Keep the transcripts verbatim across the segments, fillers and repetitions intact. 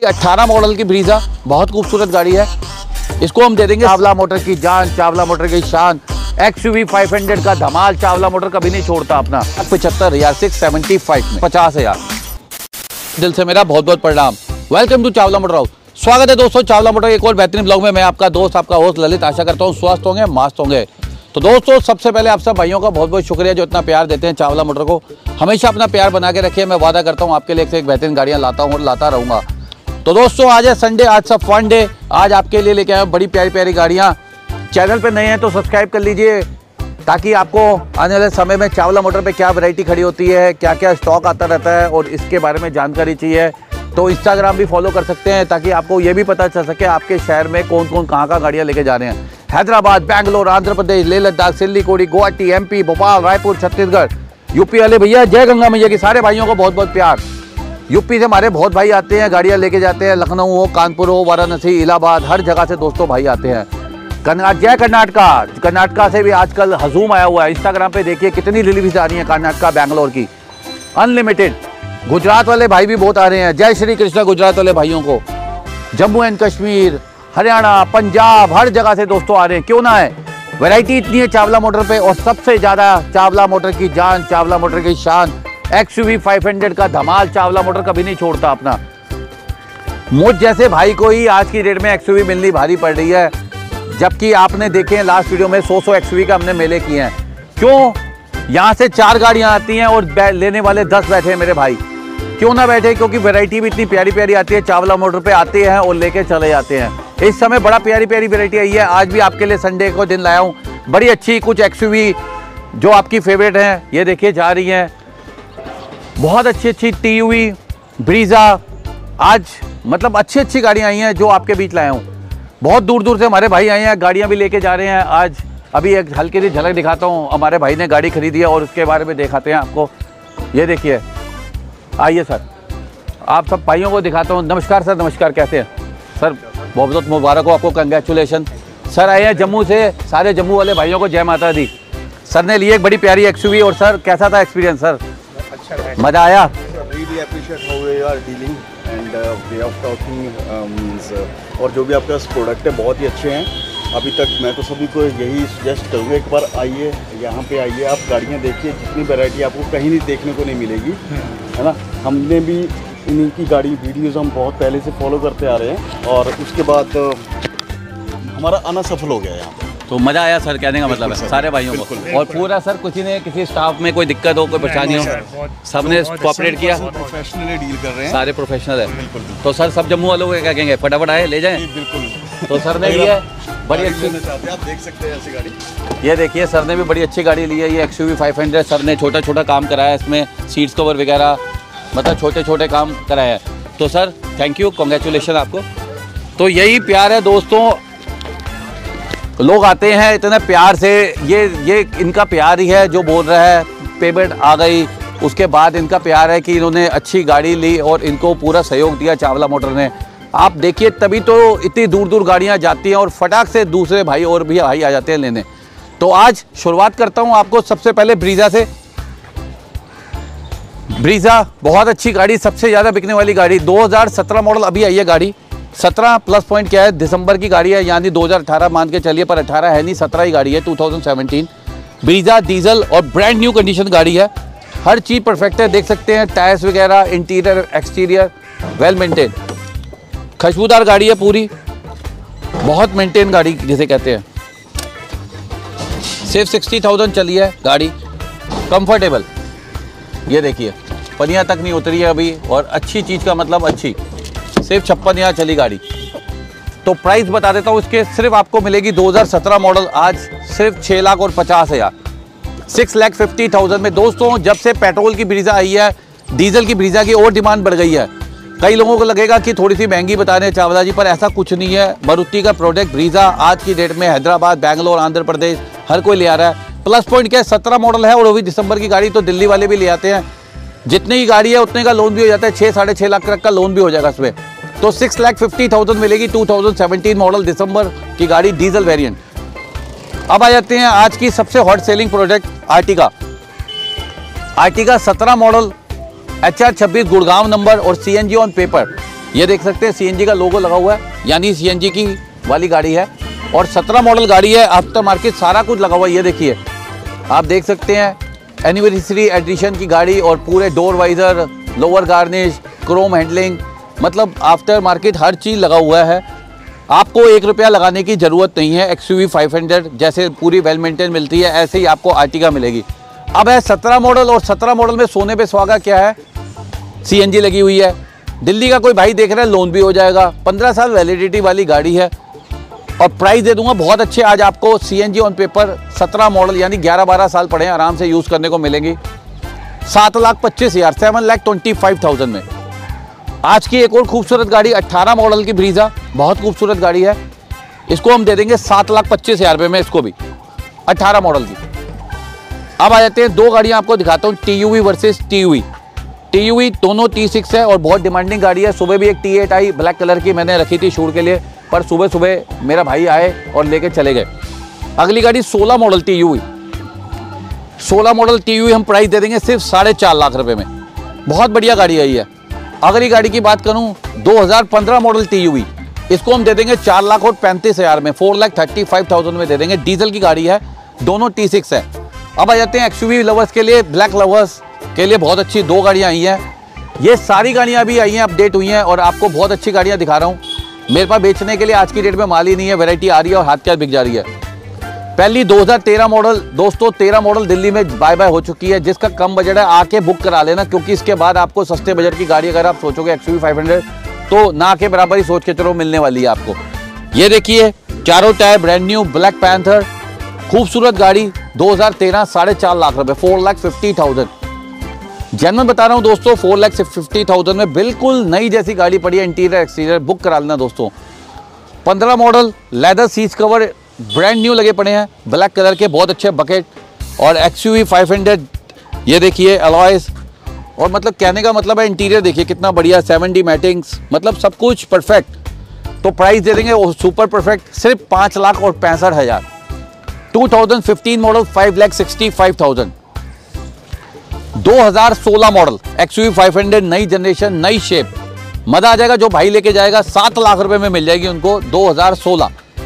अठारह मॉडल की ब्रीजा बहुत खूबसूरत गाड़ी है। इसको हम दे देंगे चावला मोटर की जान, चावला मोटर की शान। एक्सयूवी पाँच सौ का धमाल चावला मोटर कभी नहीं छोड़ता अपना। पचहत्तर हजार सिक्स सेवेंटी फाइव में पचास हजार दिल से मेरा बहुत बहुत प्रणाम। Welcome to Chawla motor house. स्वागत है दोस्तों चावला मोटर एक और बेहतरीन ब्लॉग में। मैं आपका दोस्त आपका होस्ट ललित, आशा करता हूँ स्वस्थ होंगे, मस्त होंगे। तो दोस्तों सबसे पहले आप सब भाइयों का बहुत बहुत शुक्रिया जो इतना प्यार देते हैं चावला मोटर को। हमेशा अपना प्यार बना के रखिए। मैं वादा करता हूँ आपके लिए एक से एक बेहतरीन गाड़ियाँ लाता हूँ और लाता रहूँगा। तो दोस्तों आज है संडे, आज सब फन डे। आज आपके लिए लेके आए बड़ी प्यारी प्यारी गाड़ियाँ। चैनल पे नए हैं तो सब्सक्राइब कर लीजिए ताकि आपको आने वाले समय में चावला मोटर पे क्या वैरायटी खड़ी होती है, क्या क्या स्टॉक आता रहता है और इसके बारे में जानकारी चाहिए तो इंस्टाग्राम भी फॉलो कर सकते हैं ताकि आपको ये भी पता चल सके आपके शहर में कौन कौन कहाँ कहाँ गाड़ियाँ लेके जा रहे हैं। हैदराबाद, बेंगलोर, आंध्र प्रदेश, लेह लद्दाख, सिल्लीकोड़ी, गुवाहाटी, एमपी, भोपाल, रायपुर, छत्तीसगढ़, यूपी वाले भैया जय गंगा मैया की सारे भाइयों को बहुत बहुत प्यार। यूपी से हमारे बहुत भाई आते हैं, गाड़ियाँ लेके जाते हैं। लखनऊ हो, कानपुर हो, वाराणसी, इलाहाबाद, हर जगह से दोस्तों भाई आते हैं। कर्नाटक, जय कर्नाटका। कर्नाटका से भी आजकल हजूम आया हुआ है। इंस्टाग्राम पे देखिए कितनी रिलीज आ रही है कर्नाटका, बैंगलोर की अनलिमिटेड। गुजरात वाले भाई भी बहुत आ रहे हैं। जय श्री कृष्ण गुजरात वाले भाइयों को। जम्मू एंड कश्मीर, हरियाणा, पंजाब, हर जगह से दोस्तों आ रहे हैं। क्यों ना है, वैरायटी इतनी है चावला मोटर पे और सबसे ज्यादा चावला मोटर की जान, चावला मोटर की शान। एक्सयूवी पाँच सौ का धमाल चावला मोटर कभी नहीं छोड़ता अपना। मुझ जैसे भाई को ही आज की डेट में एक्सयूवी मिलनी भारी पड़ रही है, जबकि आपने देखे हैं लास्ट वीडियो में सौ सौ एक्सयूवी का हमने मेले किए हैं। क्यों, यहाँ से चार गाड़ियाँ आती हैं और लेने वाले दस बैठे हैं मेरे भाई। क्यों ना बैठे, क्योंकि वैरायटी भी इतनी प्यारी प्यारी आती है। चावला मोटर पे आते हैं और लेके चले जाते हैं। इस समय बड़ा प्यारी प्यारी वैरायटी आई है। आज भी आपके लिए संडे को दिन लाया हूँ बड़ी अच्छी कुछ एक्सयूवी जो आपकी फेवरेट हैं। ये देखिए जा रही हैं बहुत अच्छी अच्छी टीयूवी, ब्रीजा। आज मतलब अच्छी अच्छी गाड़ियाँ आई हैं जो आपके बीच लाया हूँ। बहुत दूर दूर से हमारे भाई आए हैं, गाड़ियाँ भी लेके जा रहे हैं। आज अभी एक हल्की सी झलक दिखाता हूँ। हमारे भाई ने गाड़ी खरीदी है और उसके बारे में दिखाते हैं आपको। ये देखिए, आइए सर, आप सब भाइयों को दिखाता हूँ। नमस्कार सर। नमस्कार, कैसे हैं सर? बहुत बहुत मुबारक हो आपको, कंग्रेचुलेशन। सर आए हैं जम्मू से, सारे जम्मू वाले भाइयों को जय माता दी। सर ने लिए एक बड़ी प्यारी एक्सयूवी। और सर कैसा था एक्सपीरियंस सर? मजा आया? और जो भी आपके पास प्रोडक्ट है बहुत ही अच्छे हैं अभी तक। मैं तो सभी को यही सजेस्ट करूँगा, एक बार आइए यहाँ पे आइए, आप गाड़ियाँ देखिए। जितनी वैरायटी आपको कहीं नहीं देखने को नहीं मिलेगी, है ना। हमने भी इन्हीं की गाड़ी वीडियोस हम बहुत पहले से फॉलो करते आ रहे हैं और उसके बाद हमारा आना सफल हो गया यहाँ पे। तो मजा आया सर, कहने का मतलब है सारे भाइयों को। और पूरा सर किसी ने किसी स्टाफ में कोई दिक्कत हो, कोई परेशानी हो, सबने कोऑपरेट किया। प्रोफेशनली डील कर रहे हैं, सारे प्रोफेशनल है। तो सर सब जम्मू वालों को क्या कहेंगे, फटाफट आए ले जाएं। बिल्कुल। तो सर ने लिया बड़ी अच्छी, आप देख सकते हैं ऐसी गाड़ी। ये देखिए सर ने भी बड़ी अच्छी गाड़ी ली है। ये एक्सयूवी पाँच सौ। सर ने छोटा छोटा काम कराया इसमें, सीट्स कवर वगैरह, मतलब छोटे छोटे काम कराए हैं। तो सर थैंक यू, कॉन्ग्रेचुलेशन आपको। तो यही प्यार है दोस्तों, लोग आते हैं इतने प्यार से। ये ये इनका प्यार ही है जो बोल रहा है। पेमेंट आ गई उसके बाद इनका प्यार है कि इन्होंने अच्छी गाड़ी ली और इनको पूरा सहयोग दिया चावला मोटर ने। आप देखिए तभी तो इतनी दूर दूर गाड़ियां जाती हैं और फटाक से दूसरे भाई और भी भाई आ जाते हैं लेने। तो आज शुरुआत करता हूं आपको सबसे पहले ब्रीजा से। ब्रीजा बहुत अच्छी गाड़ी, सबसे ज़्यादा बिकने वाली गाड़ी। दो हज़ार सत्रह मॉडल अभी आई है गाड़ी। सत्रह प्लस पॉइंट क्या है, दिसंबर की गाड़ी है, यानी दो हज़ार अठारह मान के चलिए, पर अठारह है नहीं, सत्रह ही गाड़ी है, दो हज़ार सत्रह। ब्रीजा डीजल और ब्रांड न्यू कंडीशन गाड़ी है। हर चीज़ परफेक्ट है, देख सकते हैं टायर्स वगैरह, इंटीरियर एक्सटीरियर वेल मेंटेन। खुशबूदार गाड़ी है पूरी, बहुत मेंटेन गाड़ी जिसे कहते हैं। सिर्फ साठ हज़ार चली है गाड़ी, कंफर्टेबल। ये देखिए पनिया तक नहीं उतरी है अभी, और अच्छी चीज़ का मतलब अच्छी। सिर्फ छप्पन यहाँ चली गाड़ी। तो प्राइस बता देता हूँ इसके, सिर्फ आपको मिलेगी दो हज़ार सत्रह मॉडल आज सिर्फ छः लाख और पचास हज़ार सिक्स लैख फिफ्टी थाउजेंड में। दोस्तों जब से पेट्रोल की ब्रीजा आई है, डीजल की ब्रीजा की और डिमांड बढ़ गई है। कई लोगों को लगेगा कि थोड़ी सी महंगी बता रहे हैं चावला जी, पर ऐसा कुछ नहीं है। मारुति का प्रोडक्ट ब्रीजा आज की डेट में हैदराबाद, बेंगलोर, आंध्र प्रदेश हर कोई ले आ रहा है। प्लस पॉइंट क्या है, सत्रह मॉडल है और वो भी दिसंबर की गाड़ी, तो दिल्ली वाले भी ले आते हैं। जितनी की गाड़ी है उतने का लोन भी हो जाता है, छः साढ़े छः लाख तक का लोन भी हो जाएगा इसमें। तो सिक्स लाख फिफ्टी थाउजेंड मिलेगी, दो हज़ार सत्रह मॉडल दिसंबर की गाड़ी, डीजल वेरिएंट। अब आ जाते हैं आज की सबसे hot selling product Ertiga. Ertiga सत्रह मॉडल, एच आर छब्बीस गुड़गांव नंबर और C N G on paper. ये देख सकते हैं सीएनजी का लोगो लगा हुआ है, यानी सीएनजी की वाली गाड़ी है। और सत्रह मॉडल गाड़ी है, आफ्टर मार्केट सारा कुछ लगा हुआ है। ये देखिए, आप देख सकते हैं एनिवर्सरी एडिशन की गाड़ी, और पूरे door visor, lower garnish, chrome handling, मतलब आफ्टर मार्केट हर चीज़ लगा हुआ है। आपको एक रुपया लगाने की ज़रूरत नहीं है। एक्सयूवी फाइव हंड्रेड जैसे पूरी वेल मेंटेन मिलती है, ऐसे ही आपको आर्टिगा मिलेगी। अब है सत्रह मॉडल, और सत्रह मॉडल में सोने पे सुहागा क्या है, सीएनजी लगी हुई है। दिल्ली का कोई भाई देख रहा है, लोन भी हो जाएगा। पंद्रह साल वैलिडिटी वाली गाड़ी है, और प्राइस दे दूंगा बहुत अच्छे। आज आपको सीएनजी ऑन पेपर सत्रह मॉडल यानी ग्यारह बारह साल पड़े हैं, आराम से यूज़ करने को मिलेंगी। सात लाख पच्चीस हज़ार seven lakh twenty five thousand में। आज की एक और खूबसूरत गाड़ी अट्ठारह मॉडल की ब्रीजा, बहुत खूबसूरत गाड़ी है। इसको हम दे देंगे सात लाख पच्चीस हज़ार रुपये में, इसको भी अट्ठारह मॉडल की। अब आ जाते हैं, दो गाड़ियाँ आपको दिखाता हूँ, T U V versus T U V. T U V दोनों टी सिक्स है और बहुत डिमांडिंग गाड़ी है। सुबह भी एक T eight I black colour की, मैंने रखी थी शूट के लिए, पर सुबह सुबह मेरा भाई आए और लेके चले गए। अगली गाड़ी सोलह मॉडल टी यू वी, सोलह मॉडल टी यू वी हम प्राइस दे देंगे सिर्फ साढ़े चार लाख रुपए में। बहुत बढ़िया गाड़ी आई है। अगली गाड़ी की बात करूं, दो हज़ार पंद्रह मॉडल टी यू वी, इसको हम दे देंगे चार लाख और पैंतीस हज़ार में, four lakh thirty five thousand में दे देंगे। डीजल की गाड़ी है, दोनों टी सिक्स है। अब आ जाते हैं एक्सयूवी लवर्स के लिए, ब्लैक लवर्स के लिए बहुत अच्छी दो गाड़ियाँ आई हैं। ये सारी गाड़ियाँ अभी आई हैं, अपडेट हुई हैं, और आपको बहुत अच्छी गाड़ियाँ दिखा रहा हूँ। मेरे पास बेचने के लिए आज की डेट में माल ही नहीं है, वैरायटी आ रही है और हाथ क्या बिक जा रही है। पहली दो हज़ार तेरह मॉडल, दोस्तों तेरह मॉडल दिल्ली में बाय बाय हो चुकी है। जिसका कम बजट है आके बुक करा लेना, क्योंकि इसके बाद आपको सस्ते बजट की गाड़ी अगर आप सोचोगे एक्सयूवी फाइव हंड्रेड, तो ना के बराबर ही सोच के चलो मिलने वाली है आपको। ये देखिए, चारों tyre brand new, black panther, खूबसूरत गाड़ी, दो हज़ार तेरह, साढ़े चार लाख रुपए, four lakh fifty thousand. Genuine बता रहा हूँ दोस्तों, फोर लाख फिफ्टी थाउजेंड में बिल्कुल नई जैसी गाड़ी पड़ी है। इंटीरियर एक्सटीरियर बुक करा लेना दोस्तों। पंद्रह model leather seat cover brand new लगे पड़े हैं, ब्लैक कलर के, बहुत अच्छे बकेट। और एक्सयूवी फाइव हंड्रेड, ये देखिए अलॉयज, और मतलब कहने का मतलब है इंटीरियर देखिए कितना बढ़िया, सेवन डी मैटिंग्स, मतलब सब कुछ परफेक्ट। तो प्राइस दे देंगे वो सुपर परफेक्ट सिर्फ पाँच लाख और पैंसठ हज़ार। Two thousand fifteen model five lakh sixty five thousand. दो हज़ार सोलह मॉडल एक्सयूवी फाइव हंड्रेड, नई जनरेशन, नई शेप, मजा आ जाएगा। जो भाई लेके जाएगा सात लाख रुपए में मिल जाएगी उनको। दो हज़ार सोलह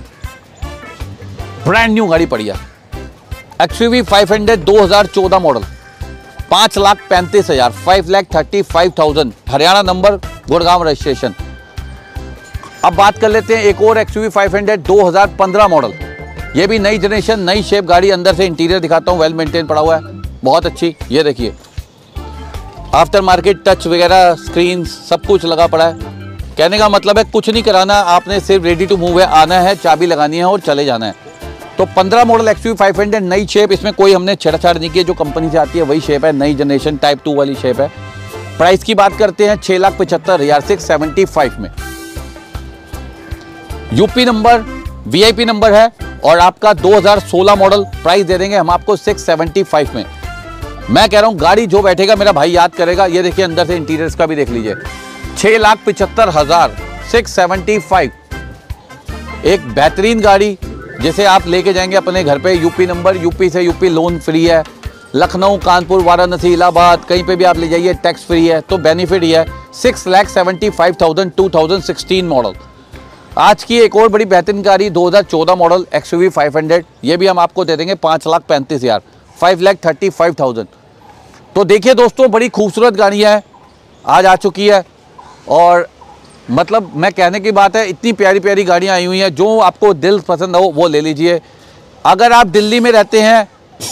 ब्रांड न्यू गाड़ी पड़ी है। एक्सयूवी फाइव हंड्रेड दो हज़ार चौदह मॉडल, पाँच लाख पैंतीस हजार, five lakh thirty five thousand, Haryana number, Gurgaon registration. अब बात कर लेते हैं एक और एक्सयूवी फाइव हंड्रेड दो हज़ार पंद्रह मॉडल। ये भी नई जनरेशन, नई शेप गाड़ी। अंदर से इंटीरियर दिखाता हूँ, वेल मेंटेन पड़ा हुआ है, बहुत अच्छी। ये देखिए, आफ्टर मार्केट टच वगैरह, स्क्रीन सब कुछ लगा पड़ा है। कहने का मतलब है कुछ नहीं कराना, आपने सिर्फ रेडी टू मूव है, आना है, चाबी लगानी है और चले जाना है। तो पंद्रह मॉडल एक्सयूवी फाइव हंड्रेड, नई शेप, इसमें कोई हमने छेड़छाड़ नहीं की, जो कंपनी से आती है वही शेप है, नई जनरेशन टाइप टू वाली शेप है। प्राइस की बात करते हैं छह लाख पचहत्तर हजार सिक्स सेवेंटी फाइव में। यूपी नंबर, वीआईपी नंबर है, और आपका दो हज़ार सोलह मॉडल, प्राइस दे देंगे हम आपको सिक्स सेवेंटी फाइव में। मैं कह रहा हूं गाड़ी जो बैठेगा मेरा भाई याद करेगा। ये देखिए, अंदर से इंटीरियर्स का भी देख लीजिए। छह लाख पिछहत्तर हजार सिक्स सेवेंटी फाइव, एक बेहतरीन गाड़ी जिसे आप लेके जाएंगे अपने घर पे। यूपी नंबर, यूपी से यूपी लोन फ्री है। लखनऊ, कानपुर, वाराणसी, इलाहाबाद, कहीं पे भी आप ले जाइए, टैक्स फ्री है, तो बेनिफिट ही है। Six lakh seventy five thousand, two thousand sixteen model. आज की एक और बड़ी बेहतरीन गाड़ी दो हज़ार चौदह मॉडल एक्सयूवी फाइव हंड्रेड, ये भी हम आपको दे देंगे पाँच लाख पैंतीस हज़ार, five lakh thirty five thousand. तो देखिए दोस्तों, बड़ी खूबसूरत गाड़ियाँ हैं आज आ चुकी है, और मतलब मैं कहने की बात है, इतनी प्यारी प्यारी गाड़ियाँ आई हुई हैं। जो आपको दिल पसंद हो वो ले लीजिए। अगर आप दिल्ली में रहते हैं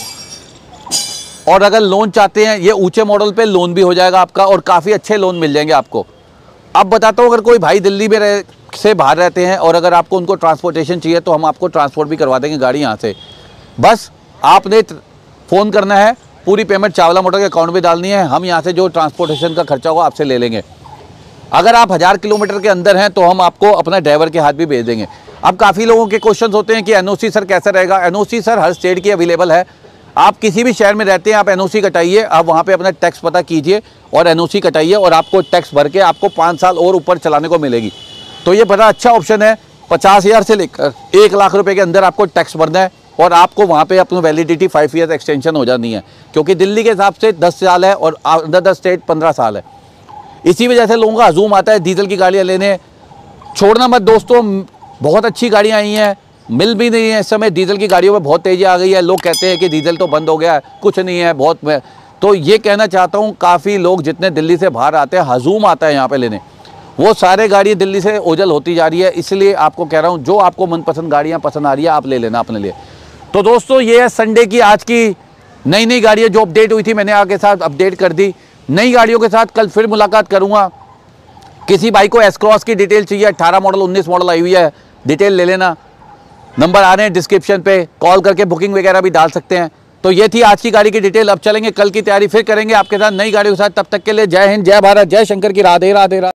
और अगर लोन चाहते हैं, ये ऊंचे मॉडल पे लोन भी हो जाएगा आपका, और काफ़ी अच्छे लोन मिल जाएंगे आपको। अब बताता हूँ, अगर कोई भाई दिल्ली में रह से बाहर रहते हैं और अगर आपको उनको ट्रांसपोर्टेशन चाहिए, तो हम आपको ट्रांसपोर्ट भी करवा देंगे गाड़ी यहाँ से। बस आपने फ़ोन करना है, पूरी पेमेंट चावला मोटर के अकाउंट में डालनी है, हम यहाँ से जो ट्रांसपोर्टेशन का खर्चा होगा आपसे ले लेंगे। अगर आप हज़ार किलोमीटर के अंदर हैं तो हम आपको अपना ड्राइवर के हाथ भी भेज देंगे। अब काफ़ी लोगों के क्वेश्चंस होते हैं कि एनओसी सर कैसा रहेगा। एनओसी सर हर स्टेट की अवेलेबल है। आप किसी भी शहर में रहते हैं, आप एनओसी कटाइए, आप वहाँ पे अपना टैक्स पता कीजिए और एनओसी कटाइए, और आपको टैक्स भर के आपको पाँच साल और ऊपर चलाने को मिलेगी। तो ये बड़ा अच्छा ऑप्शन है। पचास हज़ार से लेकर एक लाख रुपए के अंदर आपको टैक्स भरना है, और आपको वहाँ पे अपनी वैलिडिटी फाइव ईयर एक्सटेंशन हो जानी है, क्योंकि दिल्ली के हिसाब से दस साल है और अदर स्टेट पंद्रह साल है। इसी वजह से लोगों का हजूम आता है डीजल की गाड़ियाँ लेने। छोड़ना मत दोस्तों, बहुत अच्छी गाड़ियाँ आई हैं, मिल भी नहीं है इस समय। डीजल की गाड़ियों में बहुत तेज़ी आ गई है। लोग कहते हैं कि डीजल तो बंद हो गया है, कुछ नहीं है बहुत में। तो ये कहना चाहता हूँ, काफ़ी लोग जितने दिल्ली से बाहर आते हैं, हजूम आता है यहाँ पे लेने, वो सारे गाड़ी दिल्ली से ओझल होती जा रही है। इसलिए आपको कह रहा हूँ, जो आपको मनपसंद गाड़ियाँ पसंद आ रही है आप ले लेना अपने लिए। तो दोस्तों ये है संडे की आज की नई नई गाड़ियाँ जो अपडेट हुई थी, मैंने आपके साथ अपडेट कर दी। नई गाड़ियों के साथ कल फिर मुलाकात करूँगा। किसी भाई को एस क्रॉस की डिटेल चाहिए, अट्ठारह मॉडल उन्नीस मॉडल आई हुई है, डिटेल ले लेना। नंबर आ रहे हैं डिस्क्रिप्शन पे, कॉल करके बुकिंग वगैरह भी डाल सकते हैं। तो ये थी आज की गाड़ी की डिटेल। अब चलेंगे कल की तैयारी फिर करेंगे आपके साथ नई गाड़ियों के साथ। तब तक के लिए जय हिंद, जय भारत, जय शंकर की राधे राधे राधे।